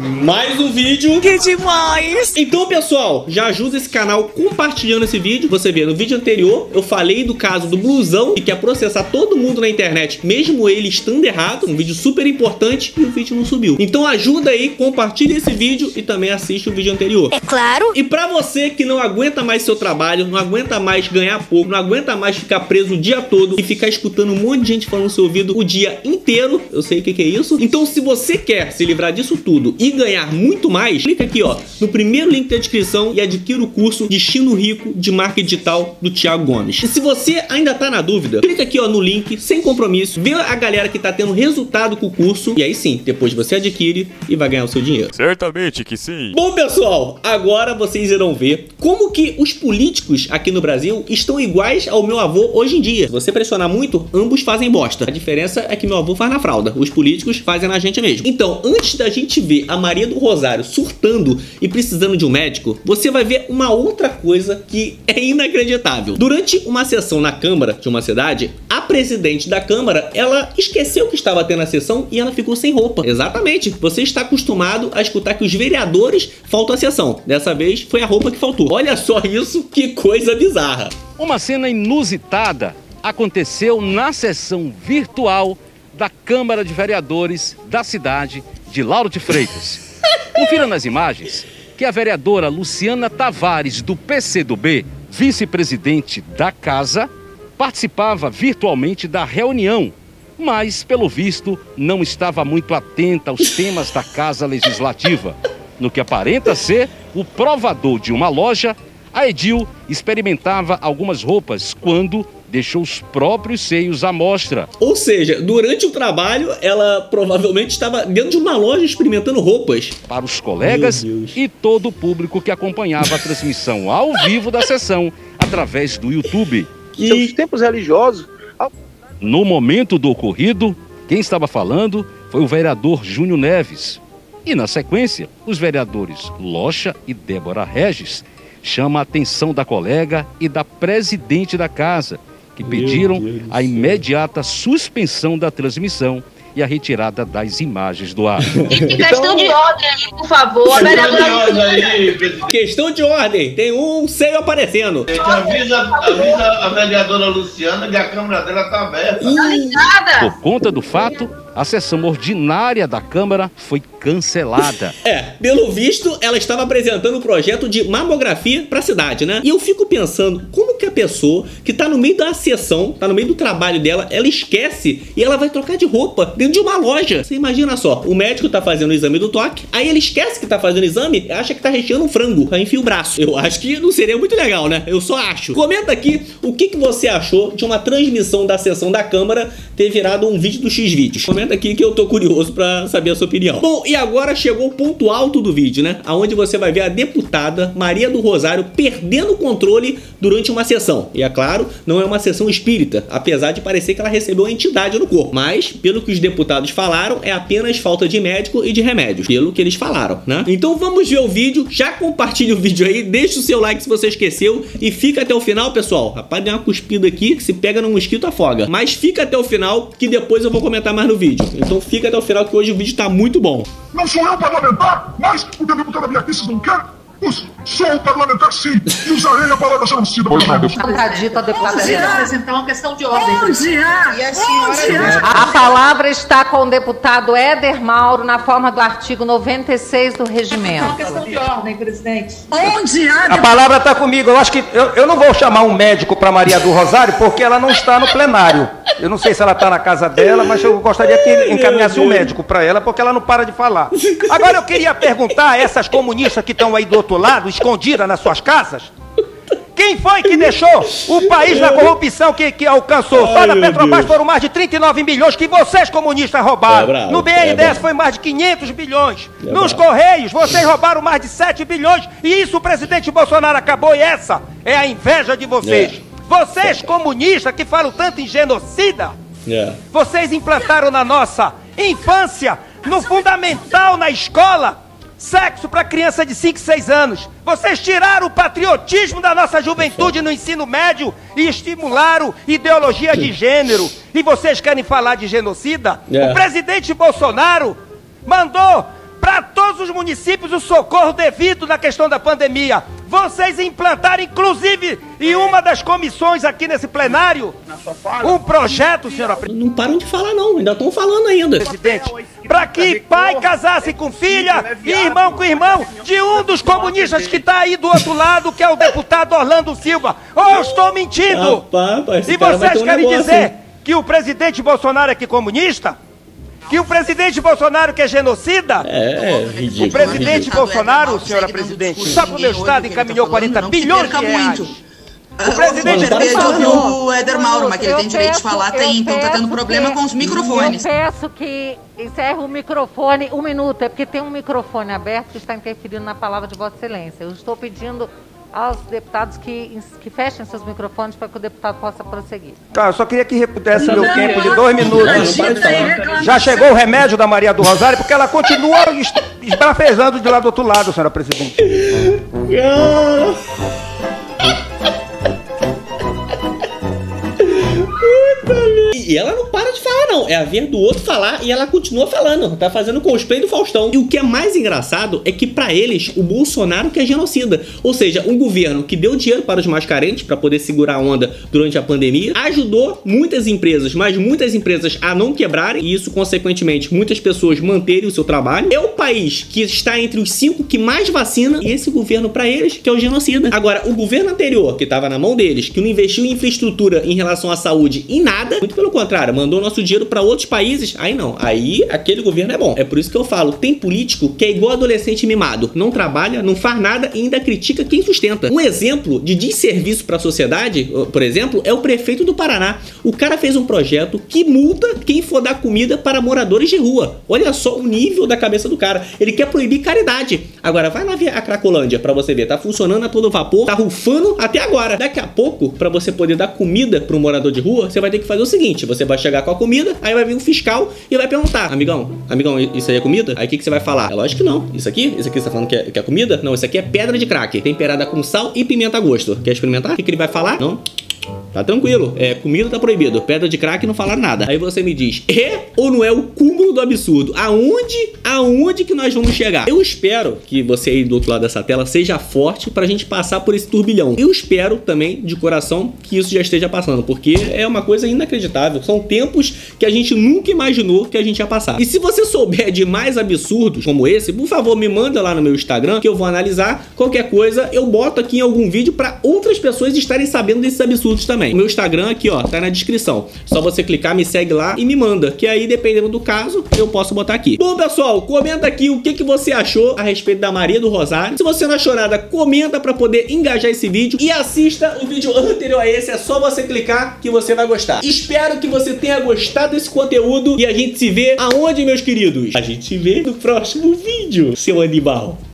Mais um vídeo. Que demais! Então, pessoal, já ajuda esse canal compartilhando esse vídeo. Você vê, no vídeo anterior eu falei do caso do Blusão, que quer processar todo mundo na internet, mesmo ele estando errado. Um vídeo super importante e o vídeo não subiu. Então ajuda aí, compartilha esse vídeo e também assiste o vídeo anterior. É claro. E pra você que não aguenta mais seu trabalho, não aguenta mais ganhar pouco, não aguenta mais ficar preso o dia todo e ficar escutando um monte de gente falando no seu ouvido o dia inteiro, eu sei o que é isso. Então, se você quer se livrar disso tudo e ganhar muito mais, clica aqui, ó, no primeiro link da descrição e adquira o curso Destino Rico de Marketing Digital do Thiago Gomes. E se você ainda tá na dúvida, clica aqui, ó, no link, sem compromisso, vê a galera que tá tendo resultado com o curso e aí sim, depois você adquire e vai ganhar o seu dinheiro. Certamente que sim. Bom, pessoal, agora vocês irão ver como que os políticos aqui no Brasil estão iguais ao meu avô hoje em dia. Se você pressionar muito, ambos fazem bosta. A diferença é que meu avô faz na fralda, os políticos fazem na gente mesmo. Então, antes da gente ver a Maria do Rosário surtando e precisando de um médico, você vai ver uma outra coisa que é inacreditável. Durante uma sessão na Câmara de uma cidade, a presidente da Câmara, ela esqueceu que estava tendo a sessão e ela ficou sem roupa. Exatamente. Você está acostumado a escutar que os vereadores faltam a sessão. Dessa vez foi a roupa que faltou. Olha só isso, que coisa bizarra. Uma cena inusitada aconteceu na sessão virtual da Câmara de Vereadores da cidade de Lauro de Freitas. Confira nas imagens que a vereadora Luciana Tavares, do PCdoB, vice-presidente da casa, participava virtualmente da reunião, mas, pelo visto, não estava muito atenta aos temas da Casa Legislativa. No que aparenta ser o provador de uma loja, a Edil experimentava algumas roupas quando deixou os próprios seios à mostra. Ou seja, durante o trabalho, ela provavelmente estava dentro de uma loja experimentando roupas. Para os colegas e todo o público que acompanhava a transmissão ao vivo da sessão através do YouTube. Seus tempos religiosos. No momento do ocorrido, quem estava falando foi o vereador Júnior Neves. E na sequência, os vereadores Locha e Débora Regis chamam a atenção da colega e da presidente da casa, que pediram a imediata suspensão da transmissão e a retirada das imagens do ar. Questão de ordem, por favor. A vereadora... Questão de ordem. Tem um seio aparecendo. Avisa a vereadora Luciana que a câmera dela tá aberta. Por conta do fato, a sessão ordinária da Câmara foi cancelada. Pelo visto, ela estava apresentando um projeto de mamografia para a cidade, né? E eu fico pensando, como que a pessoa que tá no meio da sessão, tá no meio do trabalho dela, ela esquece e ela vai trocar de roupa dentro de uma loja. Você imagina só, o médico tá fazendo o exame do toque, aí ele esquece que tá fazendo o exame, acha que tá recheando um frango, aí enfia o braço. Eu acho que não seria muito legal, né? Eu só acho. Comenta aqui o que você achou de uma transmissão da sessão da Câmara ter virado um vídeo do X-Vídeos. Comenta aqui que eu tô curioso pra saber a sua opinião. Bom, e agora chegou o ponto alto do vídeo, né? Aonde você vai ver a deputada Maria do Rosário perdendo o controle durante uma sessão. E é claro, não é uma sessão espírita, apesar de parecer que ela recebeu uma entidade no corpo. Mas, pelo que os deputados falaram, é apenas falta de médico e de remédios. Pelo que eles falaram, né? Então vamos ver o vídeo. Já compartilha o vídeo aí, deixa o seu like se você esqueceu e fica até o final, pessoal. Rapaz, deu uma cuspida aqui que se pega no mosquito afoga. Mas fica até o final que depois eu vou comentar mais no vídeo. Então fica até o final que hoje o vídeo tá muito bom. Não sou eu parlamentar, mas o que a deputada Beatriz não quer? Sou parlamentar sim, e usarei a palavra genocida. Dita a deputada apresentar uma questão de ordem. A palavra está com o deputado Éder Mauro na forma do artigo 96 do regimento. Uma questão de ordem, presidente. A palavra está comigo. Eu acho que eu não vou chamar um médico para Maria do Rosário porque ela não está no plenário. Eu não sei se ela está na casa dela, mas eu gostaria que encaminhasse um médico para ela porque ela não para de falar. Agora eu queria perguntar a essas comunistas que estão aí do outro lado, escondidas nas suas casas, quem foi que deixou o país na corrupção que alcançou? Só na Petrobras foram mais de 39 milhões que vocês comunistas roubaram. No BNDES foi mais de 500 bilhões. Nos Correios vocês roubaram mais de 7 bilhões. E isso o presidente Bolsonaro acabou e essa é a inveja de vocês. Vocês comunistas que falam tanto em genocida, vocês implantaram na nossa infância, no fundamental, na escola, sexo para criança de 5, 6 anos. Vocês tiraram o patriotismo da nossa juventude no ensino médio e estimularam ideologia de gênero. E vocês querem falar de genocida? O presidente Bolsonaro mandou para todos todos os municípios o socorro devido na questão da pandemia. Vocês implantaram, inclusive, em uma das comissões aqui nesse plenário, um projeto, senhora Não param de falar não, ainda estão falando ainda. presidente, para que pai casasse com filha e irmão com irmão de um dos comunistas que está aí do outro lado, que é o deputado Orlando Silva. Ou eu estou mentindo? Rapaz, E vocês querem dizer que o presidente Bolsonaro é que comunista? Que o presidente Bolsonaro que é genocida? É ridículo. O presidente Bolsonaro, senhora presidente, só para o meu estado encaminhou 40 bilhões de reais. O presidente de ouvir o Éder Mauro, mas que ele tem direito de falar, tem, então tá tendo problema com os microfones. Eu peço que encerre o microfone, 1 minuto, é porque tem um microfone aberto que está interferindo na palavra de Vossa Excelência. Eu estou pedindo aos deputados que fechem seus microfones para que o deputado possa prosseguir. Tá, eu só queria que repudesse meu tempo de 2 minutos. Já chegou o remédio da Maria do Rosário, porque ela continua esbrafejando de lá do outro lado, senhora presidente. E ela não para de falar não, é a vez do outro falar e ela continua falando, tá fazendo cosplay do Faustão. E o que é mais engraçado é que pra eles, o Bolsonaro que é genocida. Ou seja, um governo que deu dinheiro para os mais carentes pra poder segurar a onda durante a pandemia, ajudou muitas empresas, mas muitas empresas a não quebrarem e isso, consequentemente, muitas pessoas manterem o seu trabalho. É o país que está entre os 5 que mais vacina e esse governo pra eles que é o genocida. Agora, o governo anterior, que tava na mão deles, que não investiu em infraestrutura em relação à saúde em nada, muito pelo contrário, mandou nosso dinheiro pra outros países, aí não, aí aquele governo é bom. É por isso que eu falo, tem político que é igual adolescente mimado, não trabalha, não faz nada e ainda critica quem sustenta. Um exemplo de desserviço pra sociedade, por exemplo, é o prefeito do Paraná. O cara fez um projeto que multa quem for dar comida para moradores de rua. Olha só o nível da cabeça do cara. Ele quer proibir caridade. Agora vai lá ver a Cracolândia pra você ver, tá funcionando a todo vapor, tá rufando até agora. Daqui a pouco, pra você poder dar comida pro morador de rua, você vai ter que fazer o seguinte, você vai chegar com a comida, aí vai vir um fiscal e vai perguntar: amigão, isso aí é comida? Aí o que você vai falar? É lógico que não. Isso aqui você tá falando que é comida? Não, isso aqui é pedra de crack, temperada com sal e pimenta a gosto. Quer experimentar? O que ele vai falar? Não? Tá tranquilo, comida tá proibido, pedra de crack não falaram nada. Aí você me diz, é ou não é o cúmulo do absurdo? Aonde que nós vamos chegar? Eu espero que você aí do outro lado dessa tela seja forte pra gente passar por esse turbilhão. Eu espero também, de coração, que isso já esteja passando, porque é uma coisa inacreditável. São tempos que a gente nunca imaginou que a gente ia passar. E se você souber de mais absurdos como esse, por favor, me manda lá no meu Instagram, que eu vou analisar. Qualquer coisa, eu boto aqui em algum vídeo pra outras pessoas estarem sabendo desses absurdos também. O meu Instagram aqui, ó, tá na descrição. Só você clicar, me segue lá e me manda, que aí, dependendo do caso, eu posso botar aqui. Bom, pessoal, comenta aqui o que você achou a respeito da Maria do Rosário. Se você não achou nada, comenta pra poder engajar esse vídeo e assista o vídeo anterior a esse. É só você clicar que você vai gostar. Espero que você tenha gostado desse conteúdo e a gente se vê aonde, meus queridos? A gente se vê no próximo vídeo, seu animal.